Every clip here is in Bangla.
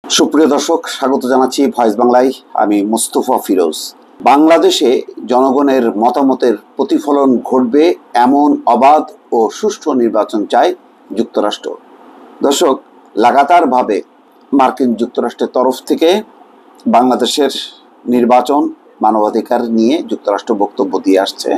সুপ্রিয় দর্শক, স্বাগত জানাচ্ছি ভয়েস বাংলায়। আমি মোস্তফা ফিরোজ। বাংলাদেশে জনগণের মতামতের প্রতিফলন ঘটবে এমন অবাধ ও সুষ্ঠু নির্বাচন চায় যুক্তরাষ্ট্র। দর্শক, লাগাতারভাবে মার্কিন যুক্তরাষ্ট্রের তরফ থেকে বাংলাদেশের নির্বাচন মানবাধিকার নিয়ে যুক্তরাষ্ট্র বক্তব্য দিয়ে আসছে।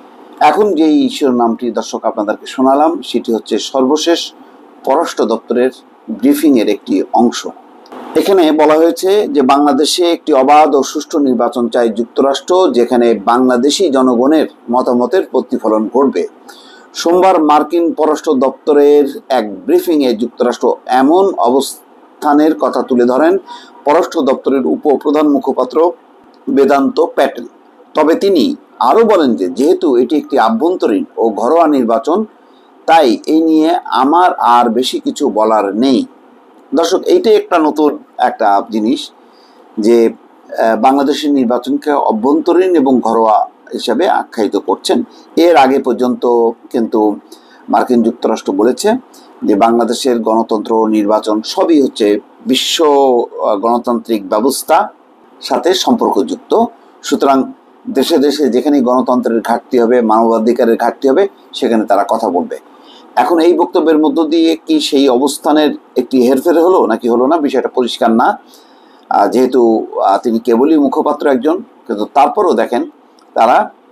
এখন যেই শিরোনামটি দর্শক আপনাদেরকে শোনালাম, সেটি হচ্ছে সর্বশেষ পররাষ্ট্র দপ্তরের ব্রিফিংয়ের একটি অংশ। এখানে বলা হয়েছে যে বাংলাদেশে একটি অবাধ ও সুষ্ঠু নির্বাচন চায় যুক্তরাষ্ট্র, যেখানে বাংলাদেশি জনগণের মতামতের প্রতিফলন ঘটবে। সোমবার মার্কিন পররাষ্ট্র দপ্তরের এক ব্রিফিংয়ে যুক্তরাষ্ট্র এমন অবস্থানের কথা তুলে ধরেন পররাষ্ট্র দপ্তরের উপপ্রধান মুখপাত্র বেদান্ত প্যাটেল। তবে তিনি আরও বলেন যে যেহেতু এটি একটি আভ্যন্তরীণ ও ঘরোয়া নির্বাচন, তাই এই নিয়ে আমার আর বেশি কিছু বলার নেই। দর্শক, এইটাই একটা নতুন একটা জিনিস যে বাংলাদেশের নির্বাচনকে অভ্যন্তরীণ এবং ঘরোয়া হিসাবে আখ্যায়িত করছেন। এর আগে পর্যন্ত কিন্তু মার্কিন যুক্তরাষ্ট্র বলেছে যে বাংলাদেশের গণতন্ত্র, নির্বাচন সবই হচ্ছে বিশ্ব গণতান্ত্রিক ব্যবস্থা সাথে সম্পর্কযুক্ত। সুতরাং দেশে দেশে যেখানে গণতন্ত্রের ঘাটতি হবে, মানবাধিকারের ঘাটতি হবে, সেখানে তারা কথা বলবে। এখন এই বক্তব্যের মধ্য দিয়ে কি সেই অবস্থানের একটি হেরফের হলো নাকি হলো না, বিষয়টা পরিষ্কার না। যেহেতু তিনি কেবলই মুখপাত্র একজন, কিন্তু তারপরও দেখেন তারা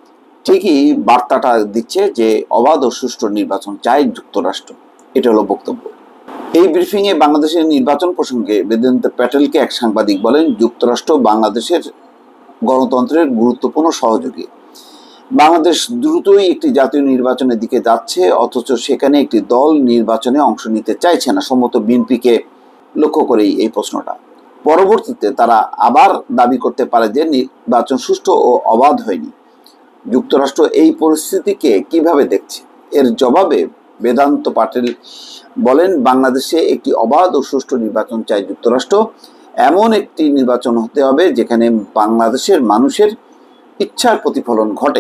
ঠিকই বার্তাটা দিচ্ছে যে অবাধ ও সুষ্ঠু নির্বাচন চায় যুক্তরাষ্ট্র। এটা হলো বক্তব্য। এই ব্রিফিংয়ে বাংলাদেশের নির্বাচন প্রসঙ্গে বেদান্ত প্যাটেলকে এক সাংবাদিক বলেন, যুক্তরাষ্ট্র বাংলাদেশের গণতন্ত্রের গুরুত্বপূর্ণ সহযোগী। বাংলাদেশ দ্রুতই একটি জাতীয় নির্বাচনের দিকে যাচ্ছে, অথচ সেখানে একটি দল নির্বাচনে অংশ নিতে চাইছে না। সম্ভবত বিএনপিকে লক্ষ্য করেই এই প্রশ্নটা। পরবর্তীতে তারা আবার দাবি করতে পারে যে নির্বাচন সুষ্ঠু ও অবাধ হয়নি। যুক্তরাষ্ট্র এই পরিস্থিতিকে কিভাবে দেখছে? এর জবাবে বেদান্ত প্যাটেল বলেন, বাংলাদেশে একটি অবাধ ও সুষ্ঠু নির্বাচন চায় যুক্তরাষ্ট্র। এমন একটি নির্বাচন হতে হবে যেখানে বাংলাদেশের মানুষের ইচ্ছার প্রতিফলন ঘটে।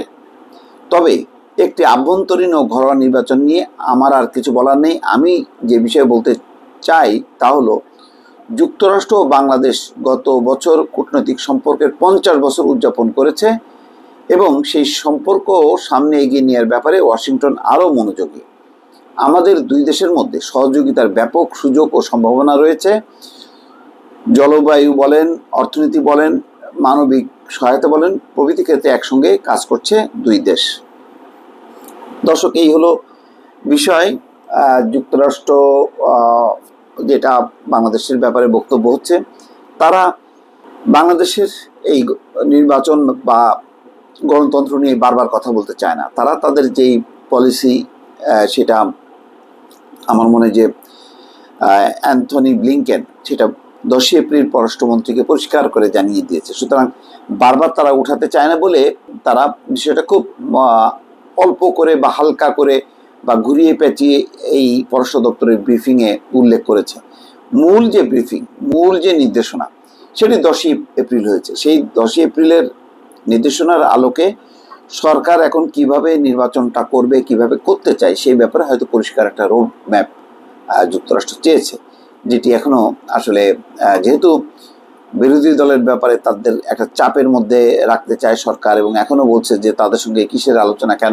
তবে একটি আভ্যন্তরীণ ও ঘরোয়া নির্বাচন নিয়ে আমার আর কিছু বলার নেই। আমি যে বিষয়ে বলতে চাই তা হলো, যুক্তরাষ্ট্র ও বাংলাদেশ গত বছর কূটনৈতিক সম্পর্কের 50 বছর উদযাপন করেছে এবং সেই সম্পর্ক সামনে এগিয়ে নেওয়ার ব্যাপারে ওয়াশিংটন আরও মনোযোগী। আমাদের দুই দেশের মধ্যে সহযোগিতার ব্যাপক সুযোগ ও সম্ভাবনা রয়েছে। জলবায়ু বলেন, অর্থনীতি বলেন, মানবিক সহায়তা বলেন, প্রভৃতি ক্ষেত্রে একসঙ্গে কাজ করছে দুই দেশ। দর্শক, এই হলো বিষয়। যুক্তরাষ্ট্র যেটা বাংলাদেশের ব্যাপারে বক্তব্য হচ্ছে, তারা বাংলাদেশের এই নির্বাচন বা গণতন্ত্র নিয়ে বারবার কথা বলতে চায় না। তারা তাদের যেই পলিসি, সেটা আমার মনে যে অ্যান্থনি ব্লিংকেন সেটা 10 এপ্রিল পররাষ্ট্রমন্ত্রীকে পরিষ্কার করে জানিয়ে দিয়েছে। সুতরাং বারবার তারা উঠাতে চায় না বলে তারা বিষয়টা খুব অল্প করে বা হালকা করে বা ঘুরিয়ে পেঁচিয়ে এই পররাষ্ট্র দপ্তরের ব্রিফিংয়ে উল্লেখ করেছে। মূল যে ব্রিফিং, মূল যে নির্দেশনা, সেটি 10 এপ্রিল হয়েছে। সেই 10 এপ্রিলের নির্দেশনার আলোকে সরকার এখন কিভাবে নির্বাচনটা করবে, কিভাবে করতে চায়, সেই ব্যাপারে হয়তো পরিষ্কার একটা রোড ম্যাপ যুক্তরাষ্ট্র চেয়েছে, যেটি এখনো আসলে যেহেতু বিরোধী দলের ব্যাপারে তাদের একটা চাপের মধ্যে রাখতে চায় সরকার, এবং এখনো বলছে যে তাদের সঙ্গে কিসের আলোচনা, কেন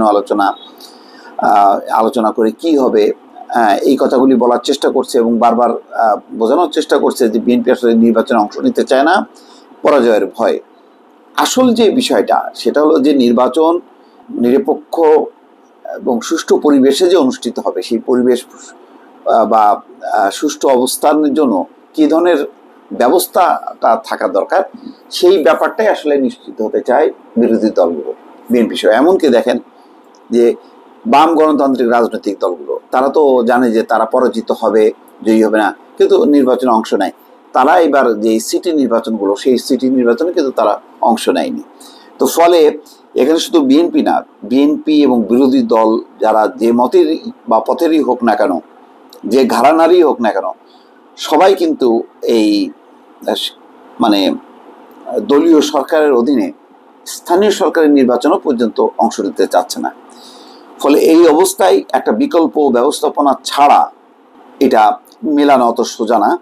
আলোচনা করে কি হবে, এই কথাগুলি বলার চেষ্টা করছে এবং বারবার বোঝানোর চেষ্টা করছে যে বিএনপি আসলে নির্বাচনে অংশ নিতে চায় না পরাজয়ের ভয়। আসল যে বিষয়টা সেটা হলো যে নির্বাচন নিরপেক্ষ এবং সুষ্ঠু পরিবেশে যে অনুষ্ঠিত হবে, সেই পরিবেশ বা সুষ্ঠু অবস্থানের জন্য কী ধরনের ব্যবস্থাটা থাকা দরকার, সেই ব্যাপারটাই আসলে নিশ্চিত হতে চায় বিরোধী দলগুলো, বিএনপি সহ। এমনকি দেখেন যে বাম গণতান্ত্রিক রাজনৈতিক দলগুলো, তারা তো জানে যে তারা পরাজিত হবে, জয়ী হবে না, কিন্তু নির্বাচনে অংশ নেয়। তারা এবার যে সিটি নির্বাচনগুলো, সেই সিটি নির্বাচনে কিন্তু তারা অংশ নেয়নি। তো ফলে এখানে শুধু বিএনপি না, বিএনপি এবং বিরোধী দল যারা যে মতের বা পথেরই হোক না কেন, যে ঘরানারই হোক না কেন, সবাই কিন্তু এই মানে দলীয় সরকারের অধীনে স্থানীয় সরকারের নির্বাচনও পর্যন্ত অংশ নিতে চাচ্ছে না। ফলে এই অবস্থায় একটা বিকল্প ব্যবস্থাপনা ছাড়া এটা মেলানো অত সোজা না।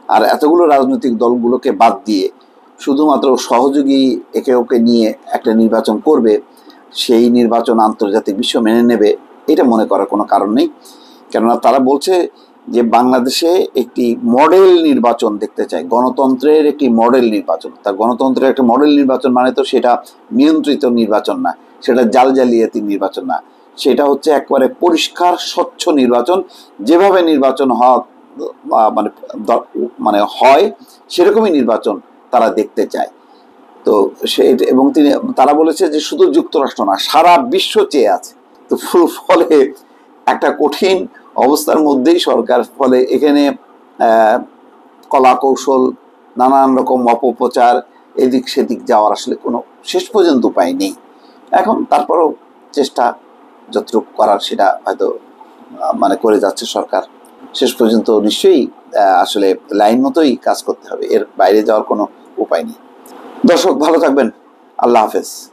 আর এতগুলো রাজনৈতিক দলগুলোকে বাদ দিয়ে শুধুমাত্র সহযোগী একে ওকে নিয়ে একটা নির্বাচন করবে, সেই নির্বাচন আন্তর্জাতিক বিশ্ব মেনে নেবে, এটা মনে করার কোনো কারণ নেই। কেননা তারা বলছে যে বাংলাদেশে একটি মডেল নির্বাচন দেখতে চায়, গণতন্ত্রের একটি মডেল নির্বাচন। তা গণতন্ত্রের একটা মডেল নির্বাচন মানে তো সেটা নিয়ন্ত্রিত নির্বাচন না, সেটা জালজালিয়াতি নির্বাচন না, সেটা হচ্ছে একবারে পরিষ্কার স্বচ্ছ নির্বাচন। যেভাবে নির্বাচন মানে মানে হয় সেরকমই নির্বাচন তারা দেখতে চায়। তো এবং তারা বলেছে যে শুধু যুক্তরাষ্ট্র না, সারা বিশ্ব চেয়ে আছে। তো ফলে একটা কঠিন অবস্থার মধ্যেই সরকার, ফলে এখানে কলা কৌশল, নানান রকম অপপ্রচার, এদিক সেদিক যাওয়ার আসলে কোনো শেষ পর্যন্ত উপায় নেই। এখন তারপরও চেষ্টা যতটুকু করার সেটা হয়তো মানে করে যাচ্ছে সরকার। শেষ পর্যন্ত নিশ্চয়ই আসলে লাইন মতোই কাজ করতে হবে, এর বাইরে যাওয়ার কোনো উপায় নেই। দর্শক ভালো থাকবেন, আল্লাহ হাফেজ।